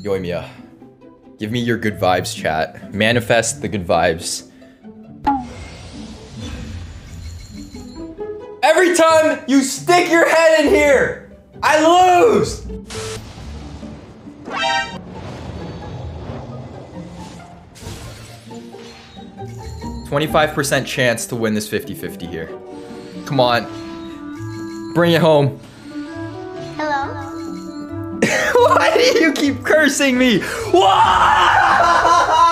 Yoimiya, give me your good vibes, chat. Manifest the good vibes. Every time you stick your head in here, I lose! 25% chance to win this 50-50 here. Come on. Bring it home. Hello? Why do you keep cursing me? Why?